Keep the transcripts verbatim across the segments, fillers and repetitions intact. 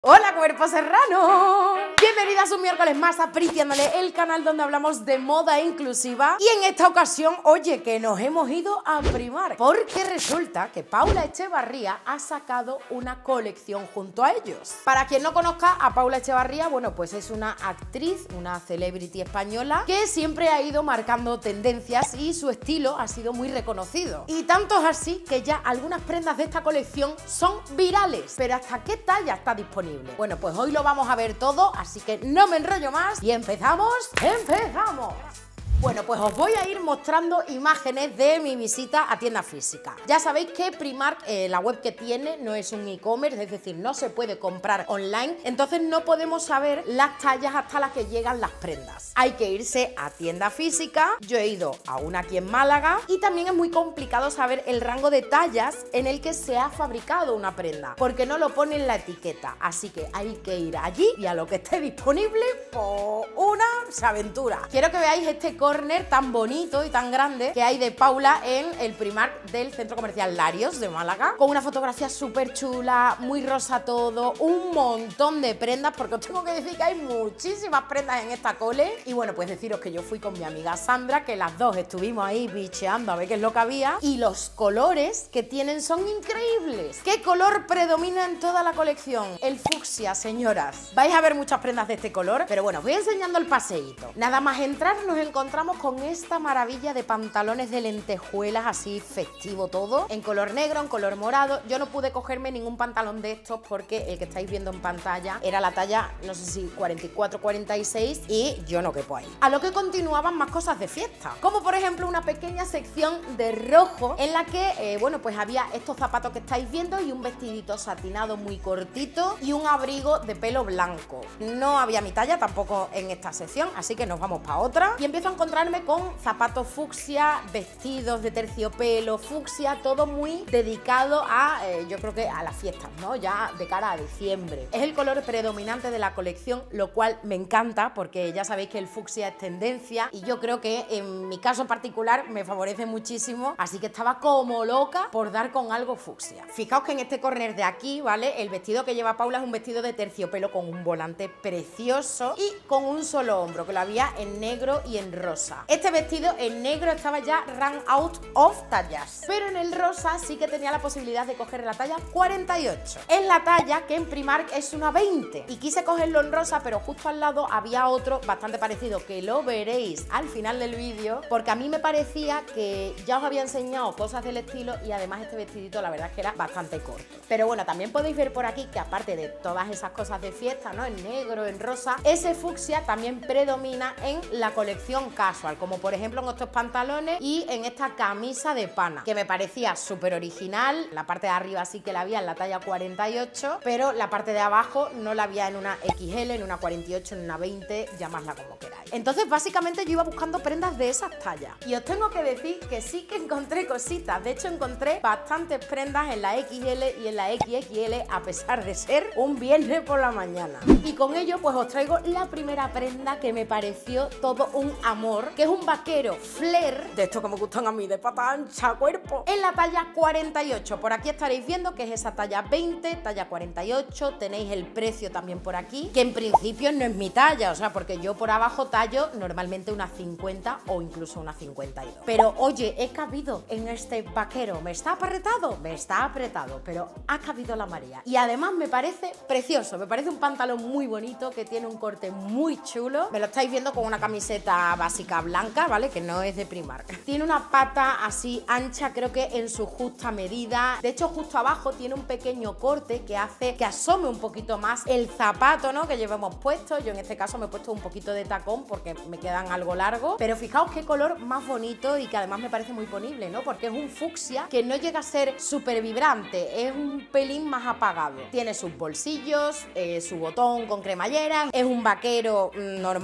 ¡Hola, cuerpo serrano! Bienvenidas un miércoles más a Apriciándole, el canal donde hablamos de moda inclusiva. Y en esta ocasión, oye, que nos hemos ido a Primark, porque resulta que Paula Echevarría ha sacado una colección junto a ellos. Para quien no conozca a Paula Echevarría, bueno, pues es una actriz, una celebrity española que siempre ha ido marcando tendencias y su estilo ha sido muy reconocido. Y tanto es así que ya algunas prendas de esta colección son virales. Pero ¿hasta qué talla está disponible? Bueno, pues hoy lo vamos a ver todo, así que no me enrollo más y empezamos, ¡empezamos! Bueno, pues os voy a ir mostrando imágenes de mi visita a tienda física. Ya sabéis que Primark, eh, la web que tiene, no es un e-commerce, es decir, no se puede comprar online, entonces no podemos saber las tallas hasta las que llegan las prendas. Hay que irse a tienda física, yo he ido a una aquí en Málaga y también es muy complicado saber el rango de tallas en el que se ha fabricado una prenda, porque no lo pone en la etiqueta, así que hay que ir allí y a lo que esté disponible, pues una se aventura. Quiero que veáis este corte tan bonito y tan grande que hay de Paula en el Primark del Centro Comercial Larios de Málaga, con una fotografía súper chula, muy rosa todo, un montón de prendas, porque os tengo que decir que hay muchísimas prendas en esta cole. Y bueno, pues deciros que yo fui con mi amiga Sandra, que las dos estuvimos ahí bicheando a ver qué es lo que había, y los colores que tienen son increíbles. ¿Qué color predomina en toda la colección? El fucsia, señoras. Vais a ver muchas prendas de este color, pero bueno, os voy enseñando el paseíto. Nada más entrar nos encontramos con esta maravilla de pantalones de lentejuelas, así festivo todo, en color negro, en color morado. Yo no pude cogerme ningún pantalón de estos porque el que estáis viendo en pantalla era la talla, no sé si cuarenta y cuatro, cuarenta y seis, y yo no quepo ahí. A lo que continuaban más cosas de fiesta, como por ejemplo una pequeña sección de rojo en la que, eh, bueno, pues había estos zapatos que estáis viendo y un vestidito satinado muy cortito y un abrigo de pelo blanco. No había mi talla tampoco en esta sección, así que nos vamos para otra y empiezo a encontrar con zapatos fucsia, vestidos de terciopelo fucsia, todo muy dedicado a, eh, yo creo que a las fiestas, ¿no? Ya de cara a diciembre. Es el color predominante de la colección, lo cual me encanta porque ya sabéis que el fucsia es tendencia y yo creo que en mi caso particular me favorece muchísimo, así que estaba como loca por dar con algo fucsia. Fijaos que en este corner de aquí, ¿vale? El vestido que lleva Paula es un vestido de terciopelo con un volante precioso y con un solo hombro, que lo había en negro y en rosa. Este vestido en negro estaba ya run out of tallas, pero en el rosa sí que tenía la posibilidad de coger la talla cuarenta y ocho. Es la talla que en Primark es una veinte y quise cogerlo en rosa, pero justo al lado había otro bastante parecido que lo veréis al final del vídeo, porque a mí me parecía que ya os había enseñado cosas del estilo y además este vestidito la verdad es que era bastante corto. Pero bueno, también podéis ver por aquí que aparte de todas esas cosas de fiesta, ¿no? En negro, en rosa, ese fucsia también predomina en la colección casual, como por ejemplo en estos pantalones y en esta camisa de pana, que me parecía súper original. La parte de arriba sí que la había en la talla cuarenta y ocho, pero la parte de abajo no la había en una equis ele, en una cuarenta y ocho, en una veinte, llamadla como queráis. Entonces básicamente yo iba buscando prendas de esas tallas y os tengo que decir que sí que encontré cositas. De hecho encontré bastantes prendas en la equis ele y en la equis equis ele, a pesar de ser un viernes por la mañana. Y con ello pues os traigo la primera prenda que me pareció todo un amor, que es un vaquero flare, de estos que me gustan a mí, de pata ancha, cuerpo, en la talla cuarenta y ocho. Por aquí estaréis viendo que es esa talla veinte, talla cuarenta y ocho, tenéis el precio también por aquí, que en principio no es mi talla, o sea, porque yo por abajo tallo normalmente una cincuenta o incluso una cincuenta y dos. Pero oye, he cabido en este vaquero. ¿Me está apretado? Me está apretado, pero ha cabido la María. Y además me parece precioso, me parece un pantalón muy bonito, que tiene un corte muy chulo. Me lo estáis viendo con una camiseta básica blanca, ¿vale? Que no es de Primark. Tiene una pata así ancha, creo que en su justa medida. De hecho, justo abajo tiene un pequeño corte que hace que asome un poquito más el zapato, ¿no? Que llevamos puesto. Yo en este caso me he puesto un poquito de tacón porque me quedan algo largo. Pero fijaos qué color más bonito y que además me parece muy ponible, ¿no? Porque es un fucsia que no llega a ser súper vibrante, es un pelín más apagado. Tiene sus bolsillos, eh, su botón con cremallera. Es un vaquero normal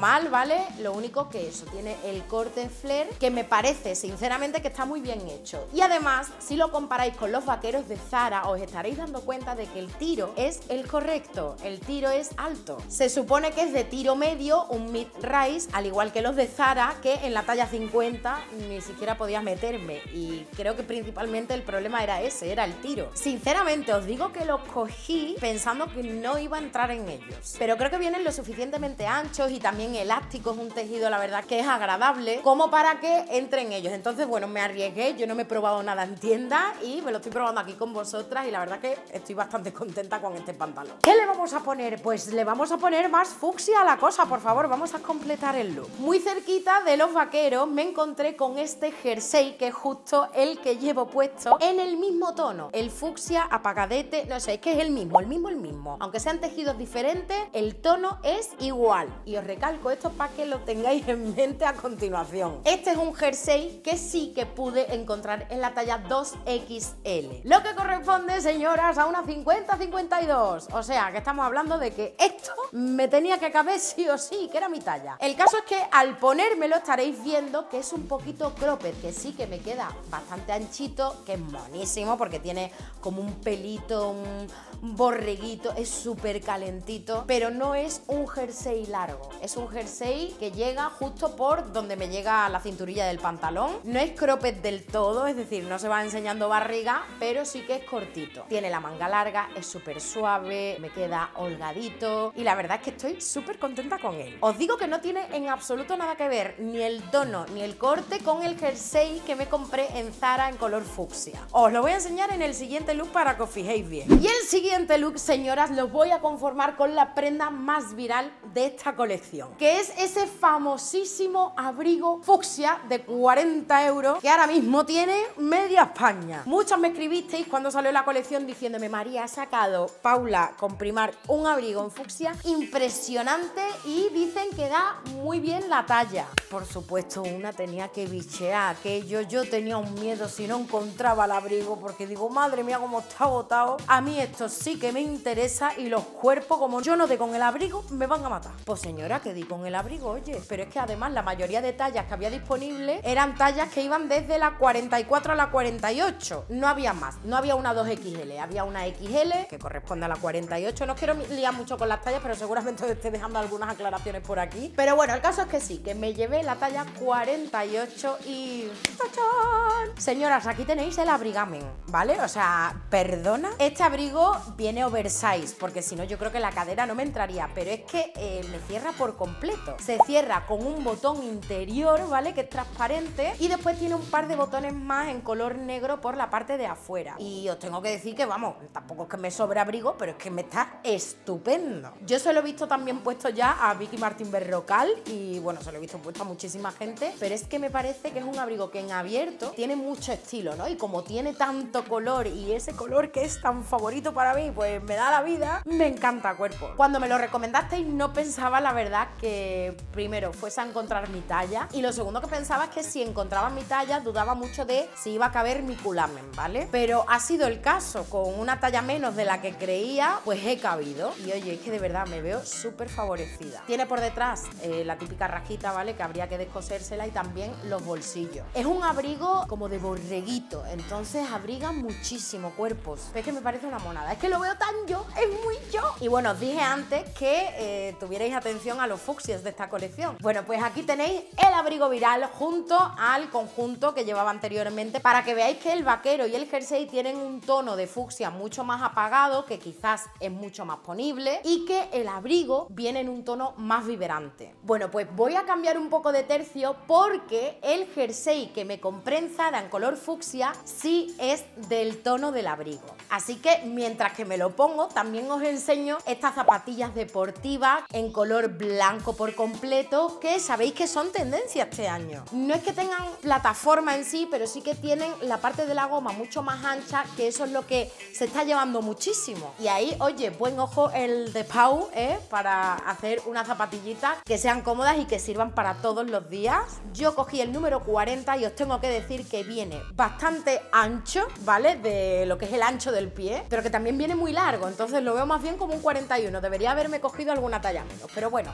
mal, ¿vale? Lo único que eso, tiene el corte flare, que me parece sinceramente que está muy bien hecho. Y además, si lo comparáis con los vaqueros de Zara, os estaréis dando cuenta de que el tiro es el correcto, el tiro es alto. Se supone que es de tiro medio, un mid-rise, al igual que los de Zara, que en la talla cincuenta ni siquiera podías meterme, y creo que principalmente el problema era ese, era el tiro. Sinceramente os digo que los cogí pensando que no iba a entrar en ellos, pero creo que vienen lo suficientemente anchos y también elástico, es un tejido la verdad que es agradable como para que entre en ellos. Entonces bueno, me arriesgué, yo no me he probado nada en tienda y me lo estoy probando aquí con vosotras y la verdad que estoy bastante contenta con este pantalón. ¿Qué le vamos a poner? Pues le vamos a poner más fucsia a la cosa, por favor, vamos a completar el look. Muy cerquita de los vaqueros me encontré con este jersey, que es justo el que llevo puesto, en el mismo tono, el fucsia apagadete, no sé, es que es el mismo, el mismo, el mismo. Aunque sean tejidos diferentes, el tono es igual. Y os recalco esto para que lo tengáis en mente a continuación. Este es un jersey que sí que pude encontrar en la talla dos equis ele, lo que corresponde, señoras, a una cincuenta cincuenta y dos. O sea, que estamos hablando de que esto me tenía que caber sí o sí, que era mi talla. El caso es que al ponérmelo estaréis viendo que es un poquito cropped, que sí que me queda bastante anchito, que es monísimo porque tiene como un pelito, un borreguito, es súper calentito, pero no es un jersey largo, es un jersey que llega justo por donde me llega la cinturilla del pantalón. No es cropped del todo, es decir, no se va enseñando barriga, pero sí que es cortito. Tiene la manga larga, es súper suave, me queda holgadito y la verdad es que estoy súper contenta con él. Os digo que no tiene en absoluto nada que ver ni el tono ni el corte con el jersey que me compré en Zara en color fucsia. Os lo voy a enseñar en el siguiente look para que os fijéis bien. Y el siguiente look, señoras, lo voy a conformar con la prenda más viral de esta colección, que es ese famosísimo abrigo fucsia de cuarenta euros que ahora mismo tiene media España. Muchos me escribisteis cuando salió la colección diciéndome: María, ha sacado Paula con Primark un abrigo en fucsia impresionante y dicen que da muy bien la talla. Por supuesto, una tenía que bichear, que yo, yo tenía un miedo si no encontraba el abrigo, porque digo, madre mía, cómo está agotado. A mí esto sí que me interesa y los cuerpos, como yo no dé con el abrigo, me van a matar. Pues señora, que di con el abrigo, oye, pero es que además la mayoría de tallas que había disponibles eran tallas que iban desde la cuarenta y cuatro a la cuarenta y ocho. No había más, no había una dos equis ele, había una equis ele que corresponde a la cuarenta y ocho. No os quiero liar mucho con las tallas, pero seguramente os esté dejando algunas aclaraciones por aquí. Pero bueno, el caso es que sí, que me llevé la talla cuarenta y ocho y... ¡tachán! Señoras, aquí tenéis el abrigamen, ¿vale? O sea, perdona, este abrigo viene oversize, porque si no yo creo que la cadera no me entraría, pero es que eh, me cierra por completo. Se cierra con un botón interior, ¿vale? Que es transparente, y después tiene un par de botones más en color negro por la parte de afuera. Y os tengo que decir que, vamos, tampoco es que me sobre abrigo, pero es que me está estupendo. Yo se lo he visto también puesto ya a Vicky Martín Berrocal y, bueno, se lo he visto puesto a muchísima gente, pero es que me parece que es un abrigo que en abierto tiene mucho estilo, ¿no? Y como tiene tanto color y ese color que es tan favorito para mí, pues me da la vida, me encanta, cuerpo. Cuando me lo recomendasteis no pensaba, la verdad, que primero fuese a encontrar mi talla, y lo segundo que pensaba es que si encontraba mi talla dudaba mucho de si iba a caber mi culamen, ¿vale? Pero ha sido el caso, con una talla menos de la que creía, pues he cabido. Y oye, es que de verdad me veo súper favorecida. Tiene por detrás eh, la típica rajita, ¿vale? Que habría que descosérsela, y también los bolsillos. Es un abrigo como de borreguito, entonces abriga muchísimo, cuerpos. Es que me parece una monada, es que lo veo tan yo, es muy yo. Y bueno, os dije antes que eh, tuvierais atención a los fucsias de esta colección. Bueno, pues aquí tenéis el abrigo viral junto al conjunto que llevaba anteriormente, para que veáis que el vaquero y el jersey tienen un tono de fucsia mucho más apagado, que quizás es mucho más ponible, y que el abrigo viene en un tono más vibrante. Bueno, pues voy a cambiar un poco de tercio, porque el jersey que me compré en Zara en color fucsia sí es del tono del abrigo. Así que mientras que me lo pongo, también os enseño estas zapatillas deportivas en color blanco por completo, que sabéis que son tendencia este año. No es que tengan plataforma en sí, pero sí que tienen la parte de la goma mucho más ancha, que eso es lo que se está llevando muchísimo. Y ahí, oye, buen ojo el de Pau, ¿eh? Para hacer unas zapatillitas que sean cómodas y que sirvan para todos los días. Yo cogí el número cuarenta y os tengo que decir que viene bastante ancho, ¿vale? De lo que es el ancho del pie, pero que también viene muy largo, entonces lo veo más bien como un cuarenta y uno. Debería haberme cogido alguna talla menos, pero bueno, aquí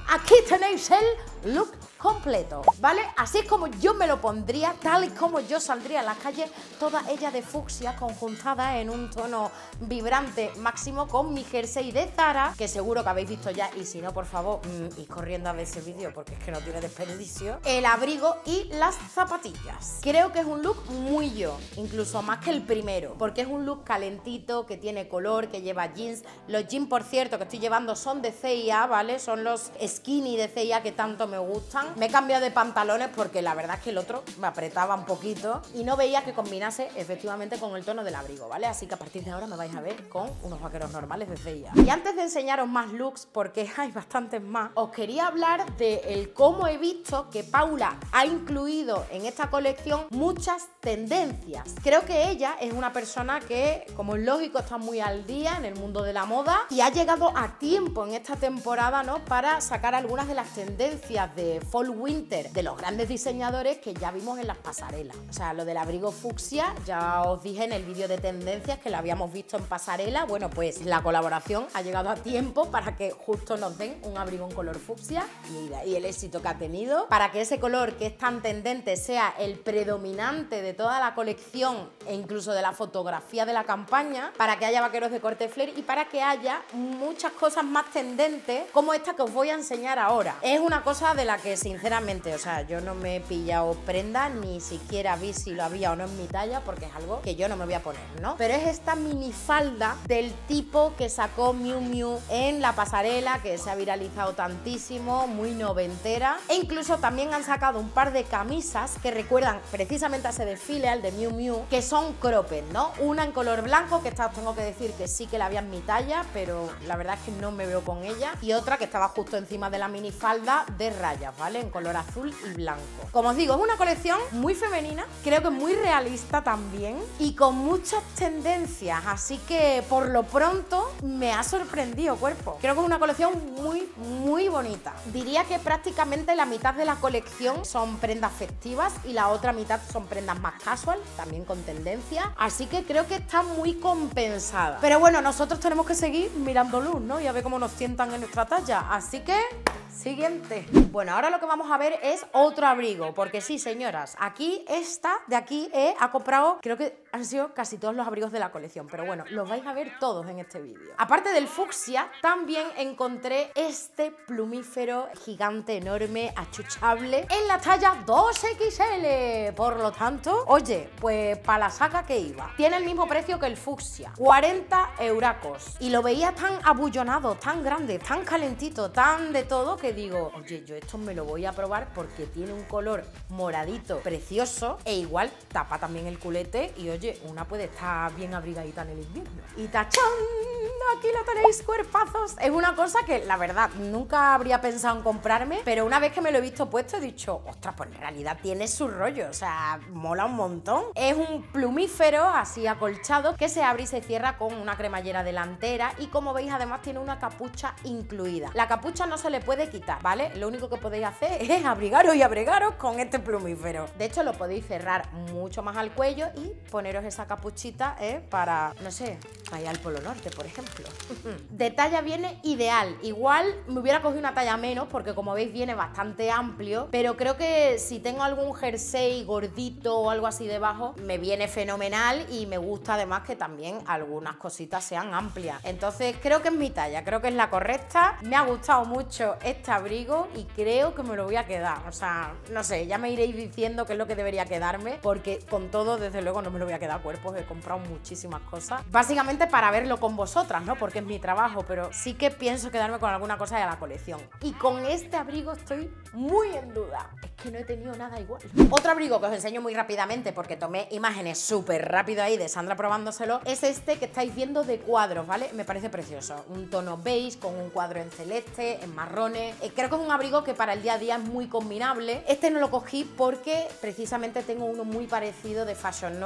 tenéis el look completo, ¿vale? Así es como yo me lo pondría, tal y como yo saldría a la calle, toda ella de fucsia conjuntada en un tono vibrante máximo con mi jersey de Zara, que seguro que habéis visto ya, y si no, por favor, mmm, id corriendo a ver ese vídeo porque es que no tiene desperdicio. El abrigo y las zapatillas. Creo que es un look muy yo, incluso más que el primero, porque es un look calentito, que tiene color, que lleva jeans. Los jeans, por cierto, que estoy llevando son de C y A, ¿vale? Son los skinny de C y A que tanto me gustan. Me he cambiado de pantalones porque la verdad es que el otro me apretaba un poquito y no veía que combinase efectivamente con el tono del abrigo, ¿vale? Así que a partir de ahora me vais a ver con unos vaqueros normales de C y A. Y antes de enseñaros más looks, porque hay bastantes más, os quería hablar de el cómo he visto que Paula ha incluido en esta colección muchas tendencias. Creo que ella es una persona que, como es lógico, está muy al día en el mundo de la moda y ha llegado a tiempo en esta temporada, ¿no?, para sacar algunas de las tendencias de Fall Winter de los grandes diseñadores que ya vimos en las pasarelas. O sea, lo del abrigo fucsia, ya os dije en el vídeo de tendencias que lo habíamos visto en pasarela. Bueno, pues la colaboración ha llegado a tiempo para que justo nos den un abrigo en color fucsia y, y el éxito que ha tenido, para que ese color que es tan tendente sea el predominante de toda la colección e incluso de la fotografía de la campaña, para que haya vaqueros de corte flare y para que haya muchas cosas más tendentes como esta que os voy a enseñar ahora. Es una cosa de la que sinceramente, o sea, yo no me he pillado prenda, ni siquiera vi si lo había o no en mi talla, porque es algo que yo no me voy a poner, ¿no? Pero es esta minifalda del tipo que sacó Miu Miu en la pasarela, que se ha viralizado tantísimo, muy noventera, e incluso también han sacado un par de camisas que recuerdan precisamente a ese desfile, al de Miu Miu, que son cropped, ¿no? Una en color blanco, que esta os tengo que decir que sí que la había en mi talla, pero la verdad es que no me veo con ella, y otra que estaba justo encima de la minifalda de rayas, ¿vale? En color azul y blanco. Como os digo, es una colección muy femenina, creo que muy realista también y con muchas tendencias, así que por lo pronto me ha sorprendido, cuerpo. Creo que es una colección muy, muy bonita. Diría que prácticamente la mitad de la colección son prendas festivas y la otra mitad son prendas más casual, también con tendencia, así que creo que está muy compensada. Pero bueno, nosotros tenemos que seguir mirando luz, ¿no? Y a ver cómo nos sientan en nuestra talla, así que siguiente. Bueno, ahora lo que vamos a ver es otro abrigo, porque sí, señoras, aquí esta de aquí eh, ha comprado, creo que han sido casi todos los abrigos de la colección, pero bueno, los vais a ver todos en este vídeo. Aparte del fucsia, también encontré este plumífero gigante, enorme, achuchable, en la talla dos equis ele. Por lo tanto, oye, pues para la saca que iba. Tiene el mismo precio que el fucsia, cuarenta euracos. Y lo veía tan abullonado, tan grande, tan calentito, tan de todo, que digo, oye, yo esto me lo voy a probar porque tiene un color moradito precioso e igual tapa también el culete y oye, una puede estar bien abrigadita en el invierno. Y tachán, aquí lo tenéis, cuerpazos. Es una cosa que la verdad nunca habría pensado en comprarme, pero una vez que me lo he visto puesto he dicho, ostras, pues en realidad tiene su rollo, o sea, mola un montón. Es un plumífero así acolchado que se abre y se cierra con una cremallera delantera y como veis además tiene una capucha incluida. La capucha no se le puede quitar, ¿vale? Lo único que podéis hacer es abrigaros y abrigaros con este plumífero. De hecho, lo podéis cerrar mucho más al cuello y poneros esa capuchita, ¿eh? Para, no sé, para ir al Polo Norte, por ejemplo. De talla viene ideal. Igual me hubiera cogido una talla menos porque como veis viene bastante amplio, pero creo que si tengo algún jersey gordito o algo así debajo, me viene fenomenal y me gusta además que también algunas cositas sean amplias. Entonces creo que es mi talla, creo que es la correcta. Me ha gustado mucho este abrigo y creo que me lo voy a quedar. O sea, no sé, ya me iréis diciendo qué es lo que debería quedarme, porque con todo, desde luego, no me lo voy a quedar a cuerpos. He comprado muchísimas cosas, básicamente para verlo con vosotras, ¿no? Porque es mi trabajo, pero sí que pienso quedarme con alguna cosa de la colección. Y con este abrigo estoy muy en duda. Es que no he tenido nada igual. Otro abrigo que os enseño muy rápidamente, porque tomé imágenes súper rápido ahí de Sandra probándoselo, es este que estáis viendo de cuadros, ¿vale? Me parece precioso. Un tono beige con un cuadro en celeste, en marrones. Eh, creo que es un abrigo que para el día a día es muy combinable. Este no lo cogí porque precisamente tengo uno muy parecido de Fashion Nova con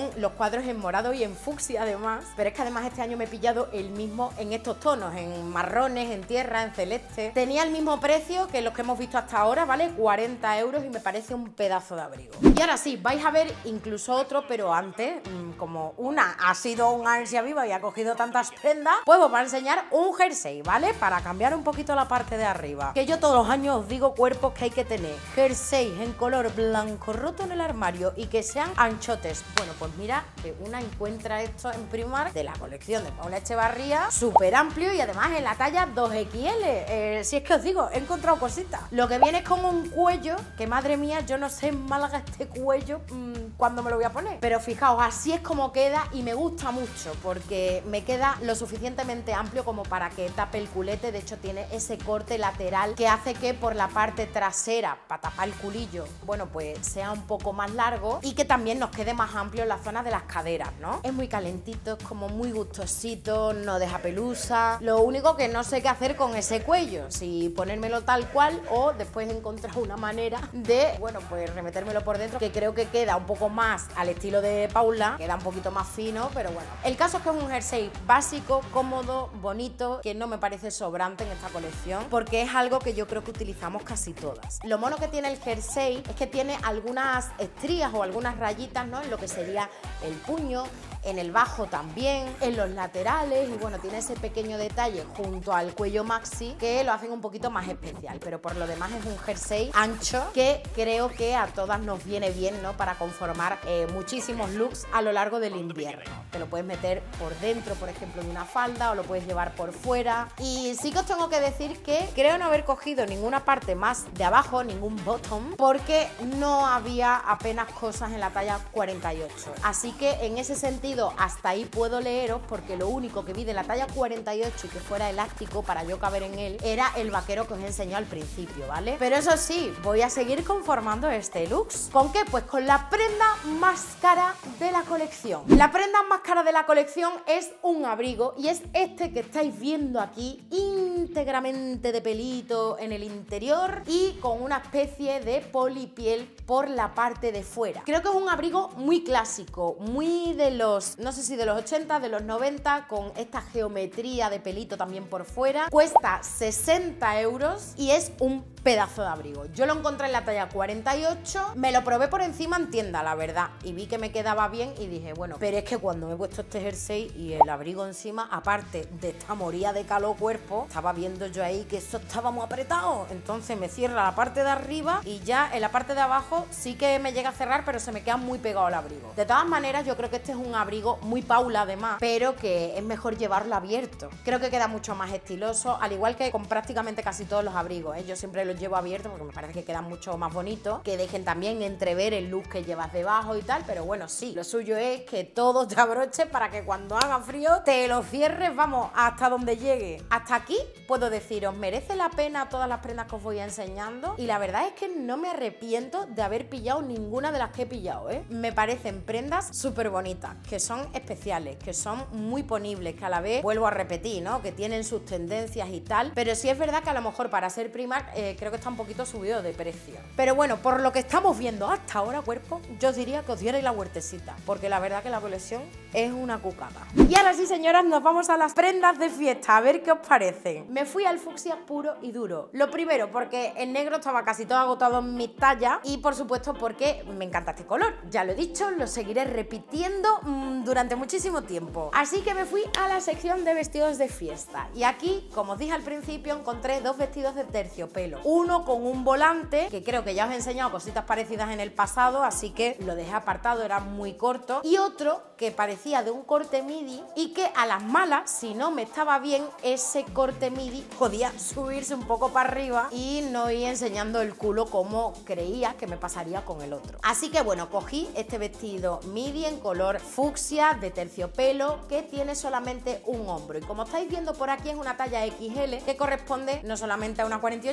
con los cuadros en morado y en fucsia además, pero es que además este año me he pillado el mismo en estos tonos, en marrones, en tierra, en celeste. Tenía el mismo precio que los que hemos visto hasta ahora, ¿vale? cuarenta euros y me parece un pedazo de abrigo. Y ahora sí, vais a ver incluso otro, pero antes, como una ha sido un ansia viva y ha cogido tantas prendas, pues os voy a enseñar un jersey, ¿vale? Para cambiar un poquito la parte de arriba. Que yo todos los años os digo cuerpos que hay que tener jerseys en color blanco roto en el armario y que sean anchotes. Bueno, pues mira que una encuentra esto en Primark de la colección de Paula Echevarría, súper amplio y además en la talla dos equis ele. Eh, si es que os digo, he encontrado cositas. Lo que viene es con un cuello, que madre mía, yo no sé en Málaga este cuello mmm, cuándo me lo voy a poner. Pero fijaos, así es como queda y me gusta mucho porque me queda lo suficientemente amplio como para que tape el culete. De hecho tiene ese corte lateral que hace que por la parte trasera, para tapar el culillo, bueno, pues sea un poco más largo y que también nos quede más amplio en la zona de las caderas, ¿no? Es muy calentito, es como muy gustosito, no deja pelusa. Lo único que no sé qué hacer con ese cuello, si ponérmelo tal cual o después encontrar una manera de, bueno, pues remetérmelo por dentro, que creo que queda un poco más al estilo de Paula, queda un poquito más fino, pero bueno. El caso es que es un jersey básico, cómodo, bonito, que no me parece sobrante en esta colección, porque es algo que yo creo que utilizamos casi todas. Lo mono que tiene el jersey es que tiene algunas estrías o algunas rayitas, ¿no? En lo que sería el puño, en el bajo también, en los laterales y bueno, tiene ese pequeño detalle junto al cuello maxi que lo hacen un poquito más especial, pero por lo demás es un jersey ancho que creo que a todas nos viene bien, ¿no? Para conformar eh, muchísimos looks a lo largo del invierno. Te lo puedes meter por dentro, por ejemplo, de una falda o lo puedes llevar por fuera. Y sí que os tengo que decir que creo no haber cogido ninguna parte más de abajo, ningún bottom, porque no había apenas cosas en la talla cuarenta y ocho. Así que en ese sentido hasta ahí puedo leeros porque lo único que vi de la talla cuarenta y ocho y que fuera elástico para yo caber en él era el vaquero que os he enseñado al principio, ¿vale? Pero eso sí, voy a seguir conformando este look. ¿Con qué? Pues con la prenda más cara de la colección. La prenda más cara de la colección es un abrigo y es este que estáis viendo aquí, íntegramente de pelito en el interior y con una especie de polipiel por la parte de fuera. Creo que es un abrigo muy clásico, muy de los, no sé si de los ochenta, de los noventa, con esta geometría de pelito también por fuera. Cuesta sesenta euros y es un pedazo de abrigo. Yo lo encontré en la talla cuarenta y ocho, me lo probé por encima en tienda, la verdad, y vi que me quedaba bien y dije, bueno, pero es que cuando me he puesto este jersey y el abrigo encima, aparte de esta moría de calor cuerpo, estaba viendo yo ahí que eso estaba muy apretado, entonces me cierra la parte de arriba y ya en la parte de abajo sí que me llega a cerrar, pero se me queda muy pegado el abrigo. De todas maneras, yo creo que este es un abrigo muy Paula además, pero que es mejor llevarlo abierto. Creo que queda mucho más estiloso, al igual que con prácticamente casi todos los abrigos, ¿eh? Yo siempre los llevo abiertos porque me parece que quedan mucho más bonitos, que dejen también entrever el look que llevas debajo y tal, pero bueno, sí, lo suyo es que todo te abroche para que cuando haga frío te lo cierres, vamos, hasta donde llegue. Hasta aquí puedo deciros, merece la pena todas las prendas que os voy enseñando y la verdad es que no me arrepiento de haber pillado ninguna de las que he pillado, ¿eh? Me parecen prendas súper bonitas, que son especiales, que son muy ponibles, que a la vez, vuelvo a repetir, ¿no? Que tienen sus tendencias y tal, pero sí es verdad que a lo mejor para ser Primark eh, creo que está un poquito subido de precio. Pero bueno, por lo que estamos viendo hasta ahora, cuerpo, yo os diría que os dierais la huertecita, porque la verdad que la colección es una cucada. Y ahora sí, señoras, nos vamos a las prendas de fiesta, a ver qué os parecen. Me fui al fucsia puro y duro. Lo primero, porque el negro estaba casi todo agotado en mi talla y por supuesto porque me encanta este color. Ya lo he dicho, lo seguiré repitiendo mmm, durante muchísimo tiempo. Así que me fui a la sección de vestidos de fiesta. Y aquí, como os dije al principio, encontré dos vestidos de terciopelo. Uno con un volante, que creo que ya os he enseñado cositas parecidas en el pasado, así que lo dejé apartado, era muy corto. Y otro que parecía de un corte midi y que a las malas, si no me estaba bien ese corte midi, podía subirse un poco para arriba y no ir enseñando el culo como creía que me pasaría con el otro. Así que bueno, cogí este vestido midi en color fucsia de terciopelo que tiene solamente un hombro y como estáis viendo por aquí es una talla equis ele que corresponde no solamente a una cuarenta y ocho sino a una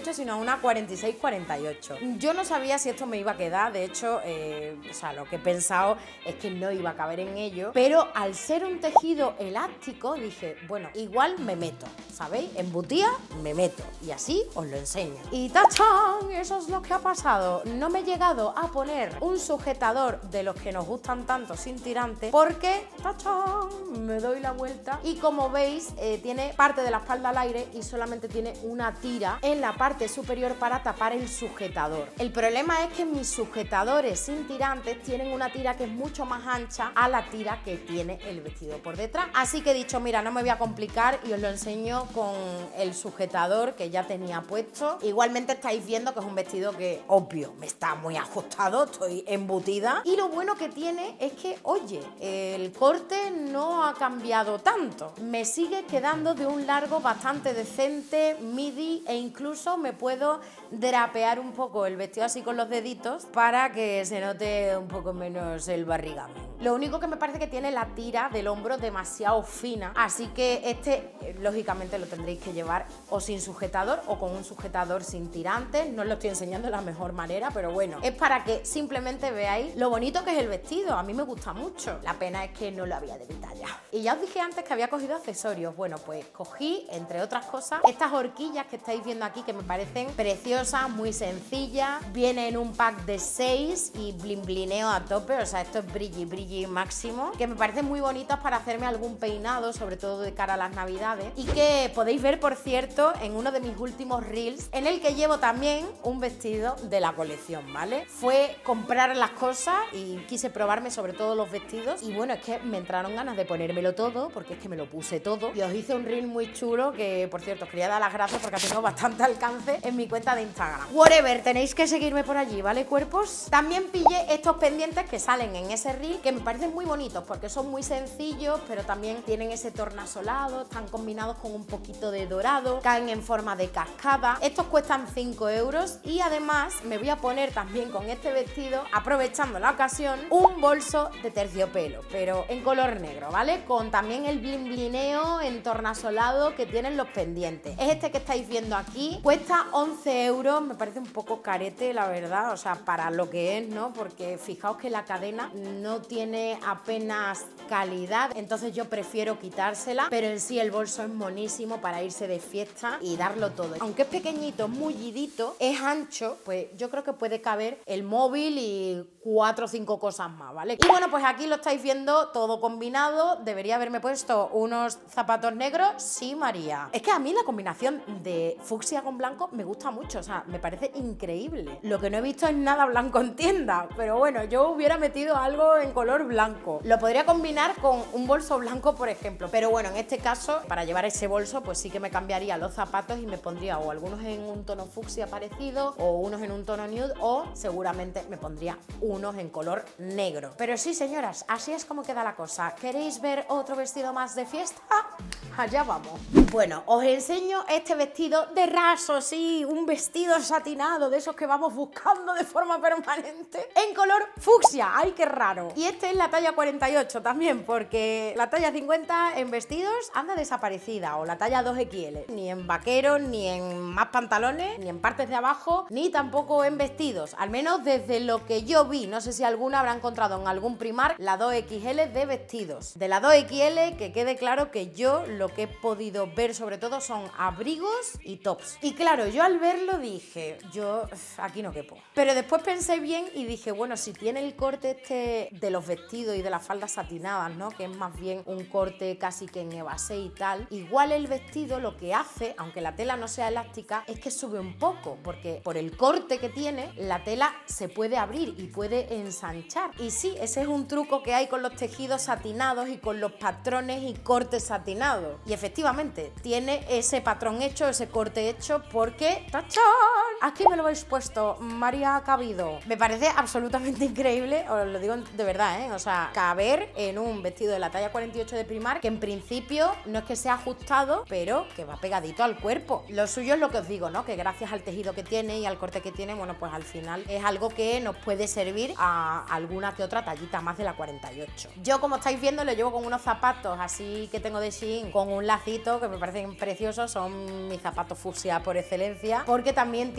una cuarenta y seis cuarenta y ocho. Yo no sabía si esto me iba a quedar, de hecho, eh, o sea, lo que he pensado es que no iba a caber en ello, pero al ser un tejido elástico dije, bueno, igual me meto, ¿sabéis? Embutía, me meto y así os lo enseño. Y ¡tachán! Eso es lo que ha pasado. No me he llegado a poner un sujetador de los que nos gustan tanto sin tirante porque, ¡tachán!, me doy la vuelta y como veis eh, tiene parte de la espalda al aire y solamente tiene una tira en la parte superior para tapar el sujetador. El problema es que mis sujetadores sin tirantes tienen una tira que es mucho más ancha a la tira que tiene el vestido por detrás. Así que he dicho, mira, no me voy a complicar y os lo enseño con el sujetador que ya tenía puesto. Igualmente estáis viendo que es un vestido que, obvio, me está muy ajustado, estoy embutida. Y lo bueno que tiene es que, oye, el corte no ha cambiado tanto. Me sigue quedando de un largo bastante decente, midi, e incluso me puedo drapear un poco el vestido así con los deditos para que se note un poco menos el barrigamen. Lo único que me parece que tiene la tira del hombro demasiado fina, así que este lógicamente lo tendréis que llevar o sin sujetador o con un sujetador sin tirantes. No os lo estoy enseñando de la mejor manera, pero bueno, es para que simplemente veáis lo bonito que es el vestido. A mí me gusta mucho, la pena es que no lo había de mi talla. Y ya os dije antes que había cogido accesorios. Bueno, pues cogí, entre otras cosas, estas horquillas que estáis viendo aquí, que me parecen preciosas, muy sencillas. Viene en un pack de seis y blin blineo a tope, o sea, esto es brilli brilli máximo, que me parecen muy bonitas para hacerme algún peinado, sobre todo de cara a las navidades, y que podéis ver, por cierto, en uno de mis últimos reels, en el que llevo también un vestido de la colección, ¿vale? Fue comprar las cosas y quise probarme sobre todo los vestidos, y bueno, es que me entraron ganas de ponérmelo todo, porque es que me lo puse todo, y os hice un reel muy chulo que, por cierto, os quería dar las gracias porque ha tenido bastante alcance en mi cuenta de Instagram. Whatever, tenéis que seguirme por allí, ¿vale, cuerpos? También pillé estos pendientes que salen en ese reel, que me parecen muy bonitos porque son muy sencillos, pero también tienen ese tornasolado, están combinados con un poquito de dorado, caen en forma de cascada. Estos cuestan cinco euros y además me voy a poner también con este vestido, aprovechando la ocasión, un bolso de terciopelo, pero en color negro, ¿vale? Con también el blin blineo en tornasolado que tienen los pendientes. Es este que estáis viendo aquí, cuesta once euros, me parece un poco carete, la verdad, o sea, para lo que es, ¿no? Porque fijaos que la cadena no tiene apenas calidad, entonces yo prefiero quitársela, pero en sí el bolso es monísimo para irse de fiesta y darlo todo. Aunque es pequeñito, mullidito, es ancho, pues yo creo que puede caber el móvil y cuatro o cinco cosas más, ¿vale? Y bueno, pues aquí lo estáis viendo todo combinado. Debería haberme puesto unos zapatos negros, sí, María. Es que a mí la combinación de fucsia con blanco me gusta mucho, o sea, me parece increíble. Lo que no he visto es nada blanco en tienda, pero bueno, yo hubiera metido algo en color blanco. Lo podría combinar con un bolso blanco, por ejemplo, pero bueno, en este caso, para llevar ese bolso, pues sí que me cambiaría los zapatos y me pondría o algunos en un tono fucsia parecido, o unos en un tono nude, o seguramente me pondría unos en color negro. Pero sí, señoras, así es como queda la cosa. ¿Queréis ver otro vestido más de fiesta? Allá vamos. Bueno, os enseño este vestido de raso, sí, un vestido satinado, de esos que vamos buscando de forma permanente, en color fucsia. ¡Ay, qué raro! Y este es la talla cuarenta y ocho también, porque la talla cincuenta en vestidos anda desaparecida, o la talla dos equis ele. Ni en vaqueros, ni en más pantalones, ni en partes de abajo, ni tampoco en vestidos. Al menos desde lo que yo vi. No sé si alguna habrá encontrado en algún Primark la dos equis ele de vestidos. De la dos equis ele, que quede claro que yo lo que he podido ver sobre todo son abrigos y tops. Y claro, yo al verlo dije, yo aquí no quepo. Pero después pensé bien y dije, bueno, si tiene el corte este de los vestidos y de las faldas satinadas, ¿no? Que es más bien un corte casi que en evasé y tal. Igual el vestido lo que hace, aunque la tela no sea elástica, es que sube un poco, porque por el corte que tiene, la tela se puede abrir y puede ensanchar. Y sí, ese es un truco que hay con los tejidos satinados y con los patrones y cortes satinados. Y efectivamente, tiene ese patrón hecho, ese corte hecho, porque ¡tachán! Aquí me lo habéis puesto, María ha cabido. Me parece absolutamente increíble, os lo digo de verdad, ¿eh? O sea, caber en un vestido de la talla cuarenta y ocho de Primark, que en principio no es que sea ajustado, pero que va pegadito al cuerpo. Lo suyo es lo que os digo, ¿no? Que gracias al tejido que tiene y al corte que tiene, bueno, pues al final es algo que nos puede servir a alguna que otra tallita más de la cuarenta y ocho. Yo, como estáis viendo, lo llevo con unos zapatos así que tengo de Shein, con un lacito que me parecen preciosos, son mis zapatos fucsia por excelencia, porque también tiene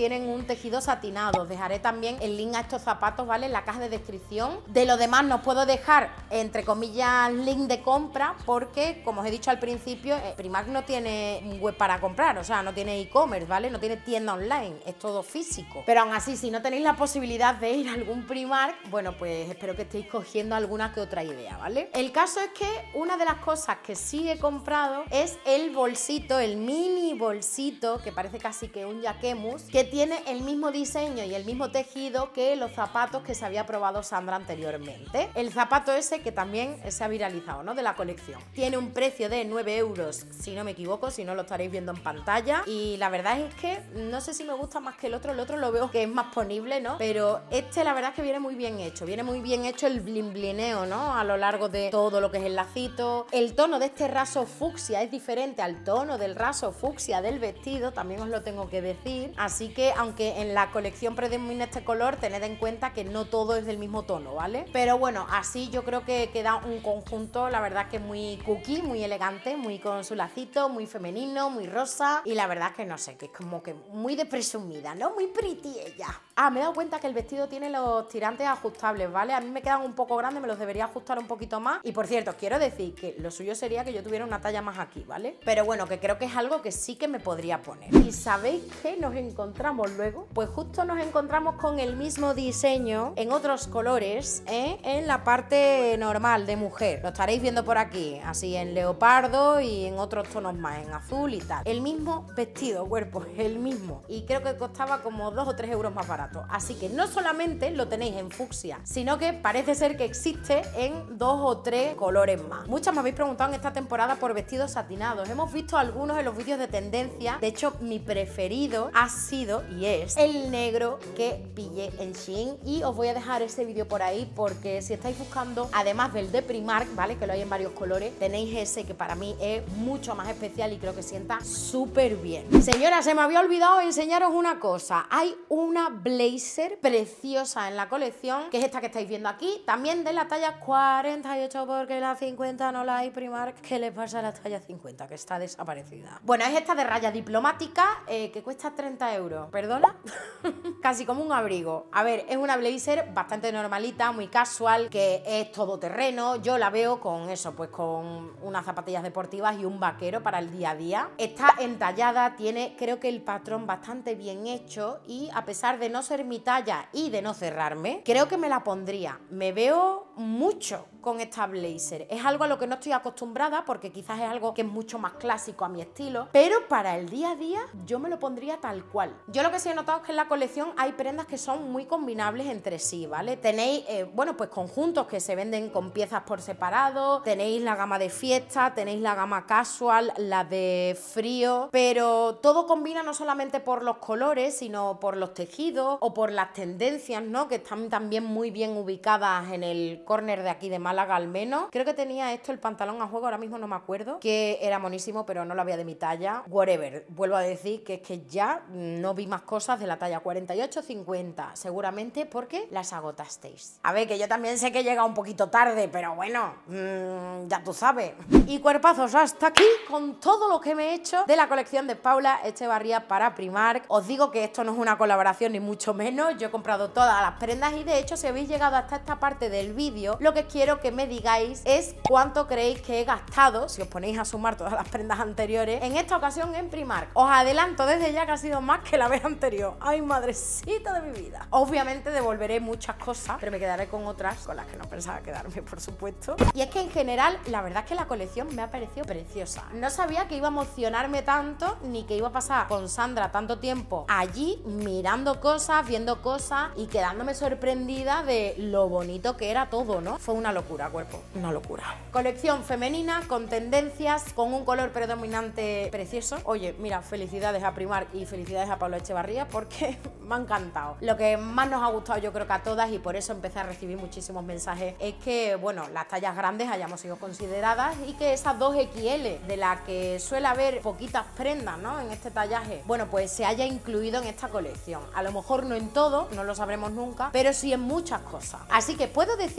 tienen un tejido satinado. Os dejaré también el link a estos zapatos, ¿vale? En la caja de descripción. De lo demás no os puedo dejar, entre comillas, link de compra, porque, como os he dicho al principio, Primark no tiene web para comprar, o sea, no tiene e-commerce, ¿vale? No tiene tienda online, es todo físico. Pero aún así, si no tenéis la posibilidad de ir a algún Primark, bueno, pues espero que estéis cogiendo alguna que otra idea, ¿vale? El caso es que una de las cosas que sí he comprado es el bolsito, el mini bolsito, que parece casi que un Jacquemus, que tiene el mismo diseño y el mismo tejido que los zapatos que se había probado Sandra anteriormente. El zapato ese que también se ha viralizado, ¿no? De la colección. Tiene un precio de nueve euros, si no me equivoco, si no lo estaréis viendo en pantalla. Y la verdad es que no sé si me gusta más que el otro. El otro lo veo que es más ponible, ¿no? Pero este la verdad es que viene muy bien hecho. Viene muy bien hecho el blin blineo, ¿no? A lo largo de todo lo que es el lacito. El tono de este raso fucsia es diferente al tono del raso fucsia del vestido, también os lo tengo que decir. Así que aunque en la colección predomina este color, tened en cuenta que no todo es del mismo tono, ¿vale? Pero bueno, así yo creo que queda un conjunto, la verdad que muy cookie, muy elegante, muy con su lacito, muy femenino, muy rosa. Y la verdad que no sé, que es como que muy de presumida, ¿no? Muy pretty ella. Ah, me he dado cuenta que el vestido tiene los tirantes ajustables, ¿vale? A mí me quedan un poco grandes, me los debería ajustar un poquito más. Y por cierto, quiero decir que lo suyo sería que yo tuviera una talla más aquí, ¿vale? Pero bueno, que creo que es algo que sí que me podría poner. ¿Y sabéis qué nos encontramos luego? Pues justo nos encontramos con el mismo diseño en otros colores, ¿eh? En la parte normal de mujer. Lo estaréis viendo por aquí, así en leopardo y en otros tonos más, en azul y tal. El mismo vestido, cuerpo, el mismo. Y creo que costaba como dos o tres euros más barato. Así que no solamente lo tenéis en fucsia, sino que parece ser que existe en dos o tres colores más. Muchas me habéis preguntado en esta temporada por vestidos satinados. Hemos visto algunos en los vídeos de tendencia. De hecho, mi preferido ha sido y es el negro que pillé en Shein. Y os voy a dejar ese vídeo por ahí porque si estáis buscando, además del de Primark, ¿vale? Que lo hay en varios colores, tenéis ese que para mí es mucho más especial y creo que sienta súper bien. Señora, se me había olvidado enseñaros una cosa. Hay una blazer preciosa en la colección, que es esta que estáis viendo aquí, también de la talla cuarenta y ocho, porque la cincuenta no la hay Primark. ¿Qué le pasa a la talla cincuenta? Que está desaparecida. Bueno, es esta de raya diplomática, eh, que cuesta treinta euros. ¿Perdona? Casi como un abrigo. A ver, es una blazer bastante normalita, muy casual, que es todoterreno. Yo la veo con eso, pues con unas zapatillas deportivas y un vaquero para el día a día. Está entallada, tiene creo que el patrón bastante bien hecho y a pesar de no ser mi talla y de no cerrarme, creo que me la pondría. Me veo mucho con esta blazer. Es algo a lo que no estoy acostumbrada porque quizás es algo que es mucho más clásico a mi estilo, pero para el día a día yo me lo pondría tal cual. Yo lo que sí he notado es que en la colección hay prendas que son muy combinables entre sí, ¿vale? Tenéis, eh, bueno, pues conjuntos que se venden con piezas por separado, tenéis la gama de fiesta, tenéis la gama casual, la de frío, pero todo combina no solamente por los colores, sino por los tejidos o por las tendencias, ¿no? Que están también muy bien ubicadas en el corner de aquí de Málaga al menos. Creo que tenía esto, el pantalón a juego, ahora mismo no me acuerdo, que era monísimo, pero no lo había de mi talla. Whatever, vuelvo a decir que es que ya no vi más cosas de la talla cuarenta y ocho cincuenta, seguramente porque las agotasteis. A ver, que yo también sé que llega un poquito tarde, pero bueno, mmm, ya tú sabes. Y cuerpazos, hasta aquí con todo lo que me he hecho de la colección de Paula Echevarría para Primark. Os digo que esto no es una colaboración ni mucho menos, yo he comprado todas las prendas y de hecho si habéis llegado hasta esta parte del vídeo, lo que quiero que me digáis es cuánto creéis que he gastado, si os ponéis a sumar todas las prendas anteriores, en esta ocasión en Primark. Os adelanto desde ya que ha sido más que la vez anterior. ¡Ay, madrecita de mi vida! Obviamente devolveré muchas cosas, pero me quedaré con otras con las que no pensaba quedarme, por supuesto. Y es que en general, la verdad es que la colección me ha parecido preciosa. No sabía que iba a emocionarme tanto, ni que iba a pasar con Sandra tanto tiempo allí, mirando cosas, viendo cosas y quedándome sorprendida de lo bonito que era todo, ¿no? Fue una locura, cuerpo, una locura. Colección femenina, con tendencias, con un color predominante precioso. Oye, mira, felicidades a Primark y felicidades a Paula Echevarría porque me ha encantado. Lo que más nos ha gustado yo creo que a todas y por eso empecé a recibir muchísimos mensajes es que, bueno, las tallas grandes hayamos sido consideradas y que esas dos equis ele de las que suele haber poquitas prendas, ¿no? En este tallaje, bueno, pues se haya incluido en esta colección. A lo mejor no en todo, no lo sabremos nunca, pero sí en muchas cosas. Así que puedo decir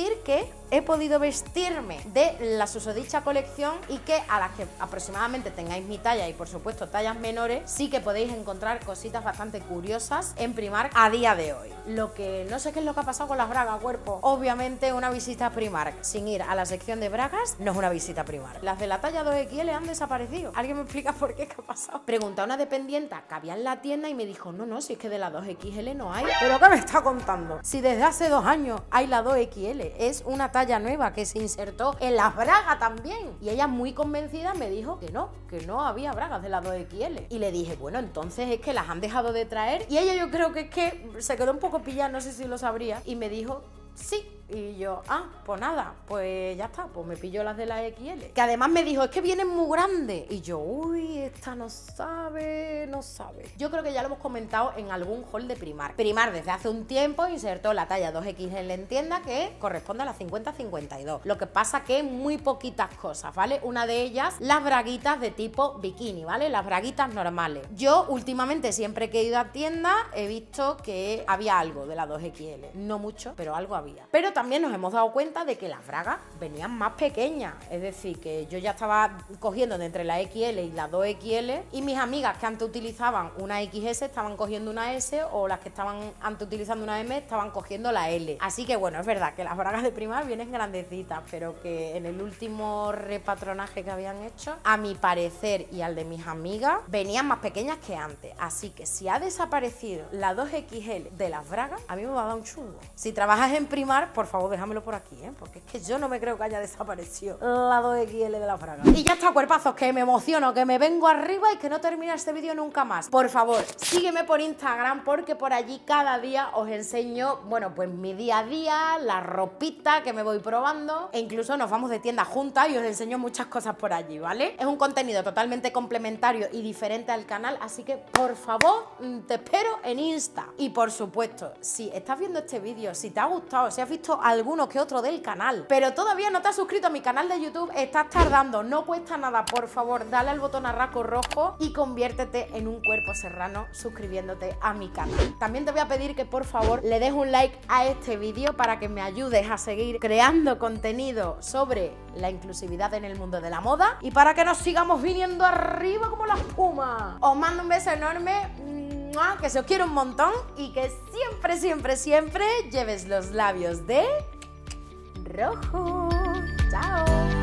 decir que he podido vestirme de la susodicha colección y que a las que aproximadamente tengáis mi talla y por supuesto tallas menores, sí que podéis encontrar cositas bastante curiosas en Primark a día de hoy. Lo que no sé qué es lo que ha pasado con las bragas, cuerpo. Obviamente una visita a Primark sin ir a la sección de bragas no es una visita a Primark. Las de la talla dos equis ele han desaparecido. ¿Alguien me explica por qué? ¿Qué ha pasado? Pregunté a una dependienta que había en la tienda y me dijo, no, no, si es que de la dos equis ele no hay. ¿Pero qué me está contando? Si desde hace dos años hay la dos equis ele, es una talla nueva que se insertó en las bragas también. Y ella muy convencida me dijo que no, que no había bragas de la dos equis ele. Y le dije, bueno, entonces es que las han dejado de traer. Y ella yo creo que es que se quedó un poco pillada, no sé si lo sabría, y me dijo, sí. Y yo, ah, pues nada, pues ya está, pues me pilló las de la equis ele. Que además me dijo, es que vienen muy grandes. Y yo, uy, esta no sabe, no sabe. Yo creo que ya lo hemos comentado en algún haul de Primark. Primark desde hace un tiempo insertó la talla dos equis ele en tienda que corresponde a la cincuenta cincuenta y dos. Lo que pasa que muy poquitas cosas, ¿vale? Una de ellas, las braguitas de tipo bikini, ¿vale? Las braguitas normales. Yo últimamente siempre que he ido a tienda he visto que había algo de la dos equis ele. No mucho, pero algo había. Pero también nos hemos dado cuenta de que las bragas venían más pequeñas, es decir, que yo ya estaba cogiendo de entre la equis ele y la dos equis ele y mis amigas que antes utilizaban una equis ese estaban cogiendo una ese o las que estaban antes utilizando una eme estaban cogiendo la ele. Así que bueno, es verdad que las bragas de Primark vienen grandecitas, pero que en el último repatronaje que habían hecho, a mi parecer y al de mis amigas, venían más pequeñas que antes. Así que si ha desaparecido la dos equis ele de las bragas, a mí me va a dar un chungo. Si trabajas en Primark, por favor, déjamelo por aquí, ¿eh? Porque es que yo no me creo que haya desaparecido la dos equis ele de la braga. Y ya está, cuerpazos, que me emociono, que me vengo arriba y que no termina este vídeo nunca más. Por favor, sígueme por Instagram porque por allí cada día os enseño, bueno, pues mi día a día, la ropita que me voy probando e incluso nos vamos de tienda juntas y os enseño muchas cosas por allí, ¿vale? Es un contenido totalmente complementario y diferente al canal, así que por favor, te espero en Insta. Y por supuesto, si estás viendo este vídeo, si te ha gustado, si has visto alguno que otro del canal, pero todavía no te has suscrito a mi canal de YouTube, estás tardando, no cuesta nada, por favor, dale al botón a raco rojo y conviértete en un cuerpo serrano suscribiéndote a mi canal. También te voy a pedir que por favor le des un like a este vídeo para que me ayudes a seguir creando contenido sobre la inclusividad en el mundo de la moda y para que nos sigamos viniendo arriba como la espuma. Os mando un beso enorme, que se os quiere un montón y que siempre, siempre, siempre lleves los labios de rojo. Chao.